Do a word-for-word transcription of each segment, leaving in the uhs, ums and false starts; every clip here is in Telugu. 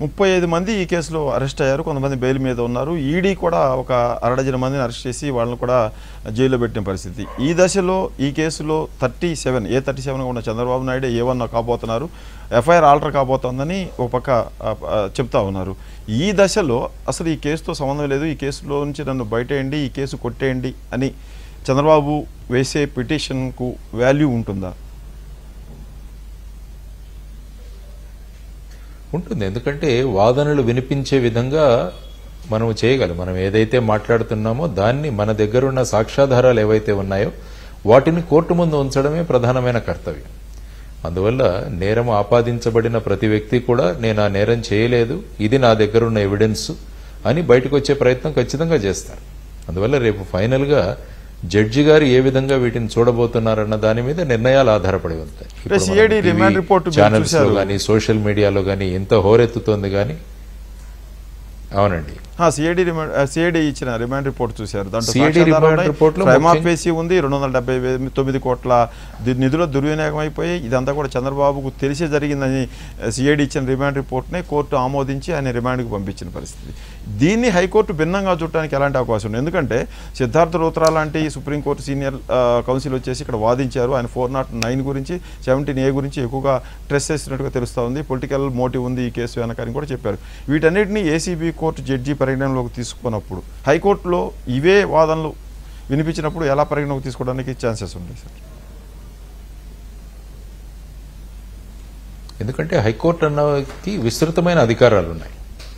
ముప్పై ఐదు మంది ఈ కేసులో అరెస్ట్ అయ్యారు. కొంతమంది బెయిల్ మీద ఉన్నారు. ఈడీ కూడా ఒక అరడజన మందిని అరెస్ట్ చేసి వాళ్ళని కూడా జైల్లో పెట్టిన పరిస్థితి. ఈ దశలో ఈ కేసులో థర్టీ సెవెన్ ఏ థర్టీ సెవెన్గా ఉన్న చంద్రబాబు నాయుడు ఏ వన్ కాబోతున్నారు. ఎఫ్ఐఆర్ ఆల్టర్ కాబోతోందని ఒక పక్క చెప్తా ఉన్నారు. ఈ దశలో అసలు ఈ కేసుతో సంబంధం లేదు, ఈ కేసులో నుంచి నన్ను బయటేయండి, ఈ కేసు కొట్టేయండి అని చంద్రబాబు వేసే పిటిషన్కు వాల్యూ ఉంటుందా? ఉంటుంది. ఎందుకంటే వాదనలు వినిపించే విధంగా మనం చేయగలం. మనం ఏదైతే మాట్లాడుతున్నామో దాన్ని మన దగ్గరున్న సాక్ష్యాధారాలు ఏవైతే ఉన్నాయో వాటిని కోర్టు ముందు ఉంచడమే ప్రధానమైన కర్తవ్యం. అందువల్ల నేరం ఆపాదించబడిన ప్రతి వ్యక్తి కూడా నేను ఆ నేరం చేయలేదు, ఇది నా దగ్గరున్న ఎవిడెన్స్ అని బయటకు వచ్చే ప్రయత్నం ఖచ్చితంగా చేస్తారు. అందువల్ల రేపు ఫైనల్గా జడ్జి గారు ఏ విధంగా వీటిని చూడబోతున్నారన్న దాని మీద నిర్ణయాలు ఆధారపడి ఉంటాయి. ఛానల్స్ లో కానీ సోషల్ మీడియాలో కానీ ఎంత హోరెత్తుతోంది కానీ. అవునండి, సిఐడి సిఐడి ఇచ్చిన రిమాండ్ రిపోర్ట్ చూశారు. దాంట్లో ఉంది రెండు వందల డెబ్బై తొమ్మిది కోట్ల నిధుల దుర్వినియోగం అయిపోయి ఇదంతా కూడా చంద్రబాబుకు తెలిసే జరిగిందని సిఐడి ఇచ్చిన రిమాండ్ రిపోర్ట్నే కోర్టు ఆమోదించి ఆయన రిమాండ్కి పంపించిన పరిస్థితి. దీన్ని హైకోర్టు భిన్నంగా చూడడానికి ఎలాంటి అవకాశం ఉంది? ఎందుకంటే సిద్ధార్థ రూత్రా లాంటి సుప్రీంకోర్టు సీనియర్ కౌన్సిల్ వచ్చేసి ఇక్కడ వాదించారు. ఆయన ఫోర్ నాట్ నైన్ గురించి సెవెంటీన్ ఏ గురించి ఎక్కువగా స్ట్రెస్ చేసినట్టుగా తెలుస్తూ ఉంది. పొలిటికల్ మోటివ్ ఉంది ఈ కేసు వెనకని కూడా చెప్పారు. వీటన్నిటిని ఏసీబీ కోర్టు జడ్జి పరిగణనలోకి తీసుకున్నప్పుడు హైకోర్టులో ఇవే వాదనలు వినిపించినప్పుడు ఎలా పరిగణలోకి తీసుకోవడానికి ఛాన్సెస్ ఉంటాయి సార్? ఎందుకంటే హైకోర్టు అన్నకి విస్తృతమైన అధికారాలు ఉన్నాయి.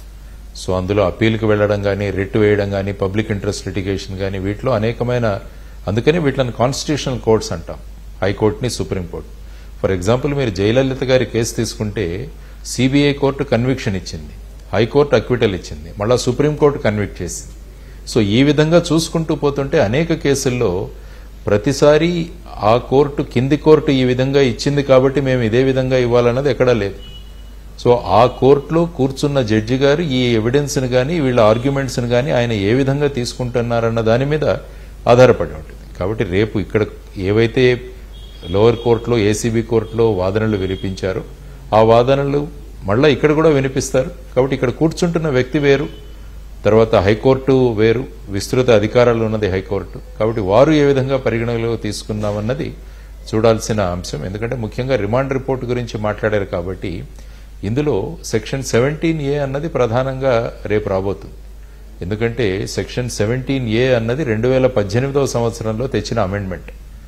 సో అందులో అప్పీల్కి వెళ్లడం కానీ, రిట్ వేయడం కానీ, పబ్లిక్ ఇంట్రెస్ట్ లిటిగేషన్ కానీ, వీటిలో అనేకమైన, అందుకని వీటిని కాన్స్టిట్యూషనల్ కోర్ట్స్ అంటాం, హైకోర్టుని సుప్రీంకోర్టు. ఫర్ ఎగ్జాంపుల్ మీరు జయలలిత గారి కేసు తీసుకుంటే సిబిఐ కోర్టు కన్విక్షన్ ఇచ్చింది, హైకోర్టు అక్విటల్ ఇచ్చింది, మళ్ళా సుప్రీంకోర్టు కన్విక్ట్ చేసింది. సో ఈ విధంగా చూసుకుంటూ పోతుంటే అనేక కేసుల్లో ప్రతిసారి ఆ కోర్టు కింది కోర్టు ఈ విధంగా ఇచ్చింది కాబట్టి మేము ఇదే విధంగా ఇవ్వాలన్నది ఎక్కడా లేదు. సో ఆ కోర్టులో కూర్చున్న జడ్జి గారు ఈ ఎవిడెన్స్ని కానీ వీళ్ళ ఆర్గ్యుమెంట్స్ని కానీ ఆయన ఏ విధంగా తీసుకుంటున్నారన్న దాని మీద ఆధారపడి ఉంటుంది. కాబట్టి రేపు ఇక్కడ ఏవైతే లోవర్ కోర్టులో ఏసీబీ కోర్టులో వాదనలు వినిపించారో ఆ వాదనలు మళ్ళీ ఇక్కడ కూడా వినిపిస్తారు. కాబట్టి ఇక్కడ కూర్చుంటున్న వ్యక్తి వేరు, తర్వాత హైకోర్టు వేరు, విస్తృత అధికారాలు ఉన్నది హైకోర్టు. కాబట్టి వారు ఏ విధంగా పరిగణనలో తీసుకున్నామన్నది చూడాల్సిన అంశం. ఎందుకంటే ముఖ్యంగా రిమాండ్ రిపోర్ట్ గురించి మాట్లాడారు కాబట్టి ఇందులో సెక్షన్ సెవెంటీన్ ఏ అన్నది ప్రధానంగా రేపు రాబోతుంది. ఎందుకంటే సెక్షన్ సెవెంటీన్ ఏ అన్నది రెండు వేల పద్దెనిమిదవ సంవత్సరంలో తెచ్చిన అమెండ్మెంట్.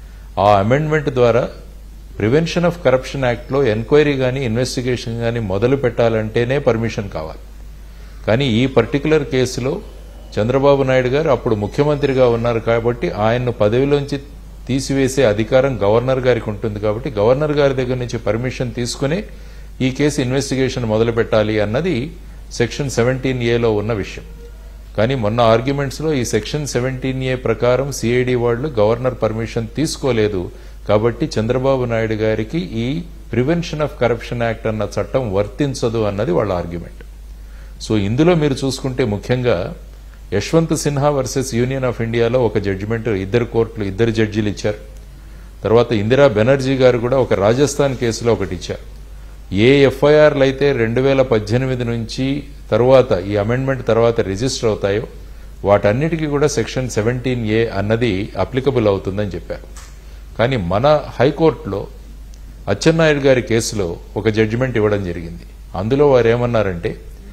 ఆ అమెండ్మెంట్ ద్వారా ప్రివెన్షన్ ఆఫ్ కరప్షన్ యాక్ట్లో ఎంక్వైరీ కానీ ఇన్వెస్టిగేషన్ కానీ మొదలు పెట్టాలంటేనే పర్మిషన్ కావాలి. కానీ ఈ పర్టికులర్ కేసులో చంద్రబాబు నాయుడు గారు అప్పుడు ముఖ్యమంత్రిగా ఉన్నారు కాబట్టి ఆయన్ను పదవిలోంచి తీసివేసే అధికారం గవర్నర్ గారికి ఉంటుంది. కాబట్టి గవర్నర్ గారి దగ్గర నుంచి పర్మిషన్ తీసుకుని ఈ కేసు ఇన్వెస్టిగేషన్ మొదలు పెట్టాలి అన్నది సెక్షన్ సెవెంటీన్ ఏలో ఉన్న విషయం. కానీ మొన్న ఆర్గ్యుమెంట్స్లో ఈ సెక్షన్ సెవెంటీన్ ఏ ప్రకారం సిఐడి వాళ్ళు గవర్నర్ పర్మిషన్ తీసుకోలేదు కాబట్టి చంద్రబాబు నాయుడు గారికి ఈ ప్రివెన్షన్ ఆఫ్ కరప్షన్ యాక్ట్ అన్న చట్టం వర్తించదు అన్నది వాళ్ళ ఆర్గ్యుమెంట్. సో ఇందులో మీరు చూసుకుంటే ముఖ్యంగా Yashwant Sinha versus union of ఇండియాలో ఒక జడ్జిమెంట్ ఇద్దరు కోర్టులు ఇద్దరు జడ్జీలు ఇచ్చారు. తర్వాత ఇందిరా బెనర్జీ గారు కూడా ఒక రాజస్థాన్ కేసులో ఒకటి ఇచ్చారు. ఏ ఎఫ్ఐఆర్లు అయితే రెండు వేల పద్దెనిమిది నుంచి తర్వాత ఈ అమెండ్మెంట్ తర్వాత రిజిస్టర్ అవుతాయో వాటన్నిటికీ కూడా సెక్షన్ సెవెంటీన్ ఏ అన్నది అప్లికబుల్ అవుతుందని చెప్పారు. కానీ మన హైకోర్టులో అచ్చెన్నాయుడు గారి కేసులో ఒక జడ్జిమెంట్ ఇవ్వడం జరిగింది. అందులో వారు ఏమన్నారంటే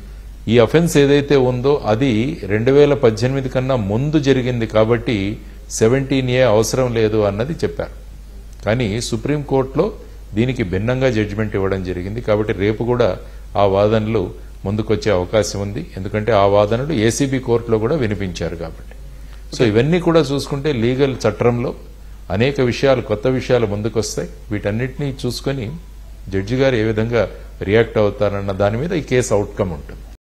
ఈ అఫెన్స్ ఏదైతే ఉందో అది రెండు వేల పద్దెనిమిది కన్నా ముందు జరిగింది కాబట్టి సెవెంటీన్ ఏ అవసరం లేదు అన్నది చెప్పారు. కానీ సుప్రీంకోర్టులో దీనికి భిన్నంగా జడ్జిమెంట్ ఇవ్వడం జరిగింది. కాబట్టి రేపు కూడా ఆ వాదనలు ముందుకొచ్చే అవకాశం ఉంది. ఎందుకంటే ఆ వాదనలు ఏసీబీ కోర్టులో కూడా వినిపించారు కాబట్టి. సో ఇవన్నీ కూడా చూసుకుంటే లీగల్ చట్టంలో అనేక విషయాలు కొత్త విషయాలు ముందుకొస్తాయి. వీటన్నిటినీ చూసుకొని జడ్జి గారు ఏ విధంగా రియాక్ట్ అవుతారన్న దాని మీద ఈ కేసు అవుట్కమ్ ఉంటుంది.